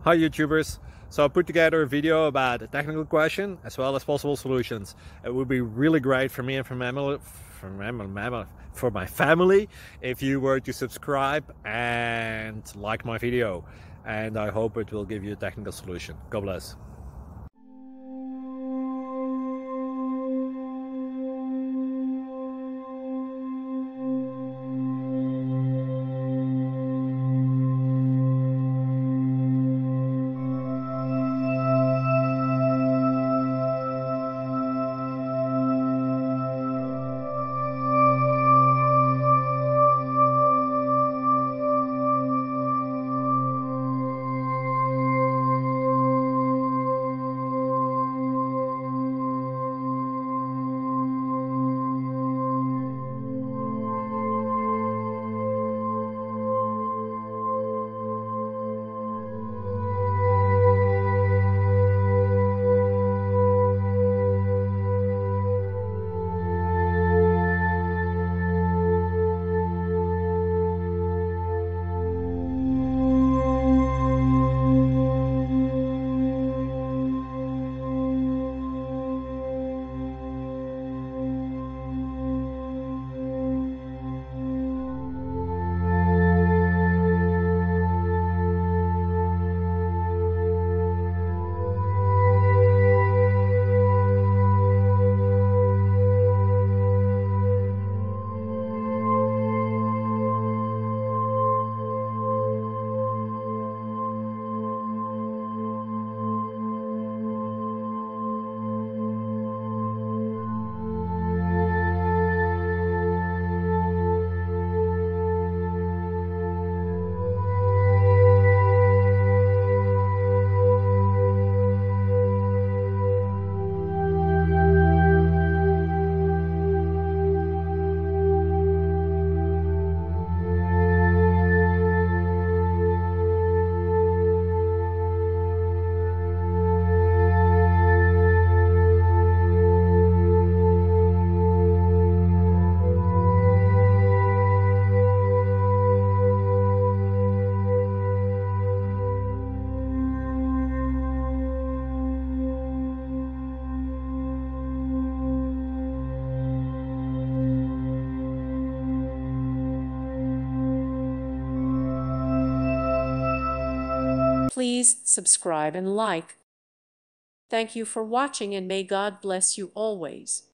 Hi YouTubers! So I put together a video about a technical question as well as possible solutions. It would be really great for me and for my family if you were to subscribe and like my video, and I hope it will give you a technical solution. God bless. Please subscribe and like. Thank you for watching, and may God bless you always.